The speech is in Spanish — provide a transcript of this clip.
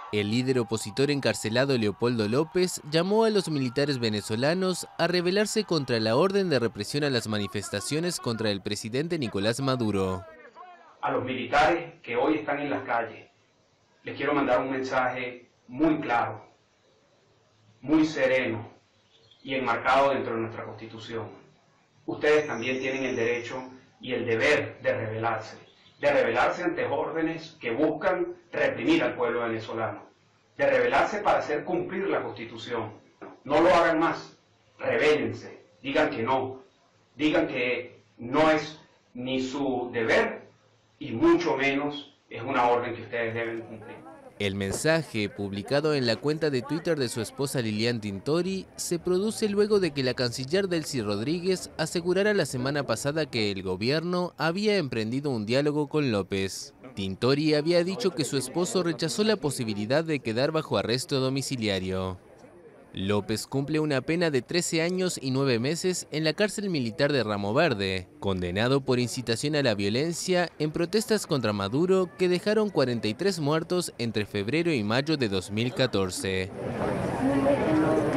El líder opositor encarcelado Leopoldo López llamó a los militares venezolanos a rebelarse contra la orden de represión a las manifestaciones contra el presidente Nicolás Maduro. A los militares que hoy están en las calles, les quiero mandar un mensaje muy claro, muy sereno y enmarcado dentro de nuestra Constitución. Ustedes también tienen el derecho y el deber de rebelarse ante órdenes que buscan reprimir al pueblo venezolano, de rebelarse para hacer cumplir la Constitución. No lo hagan más, rebélense, digan que no es ni su deber y mucho menos es una orden que ustedes deben cumplir. El mensaje, publicado en la cuenta de Twitter de su esposa Lilian Tintori, se produce luego de que la canciller Delcy Rodríguez asegurara la semana pasada que el gobierno había emprendido un diálogo con López. Tintori había dicho que su esposo rechazó la posibilidad de quedar bajo arresto domiciliario. López cumple una pena de 13 años y 9 meses en la cárcel militar de Ramo Verde, condenado por incitación a la violencia en protestas contra Maduro que dejaron 43 muertos entre febrero y mayo de 2014.